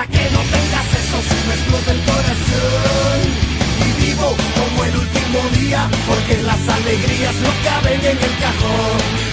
para que no tengas eso, si me explota el corazón. Y vivo como el último día, porque las alegrías no caben en el cajón.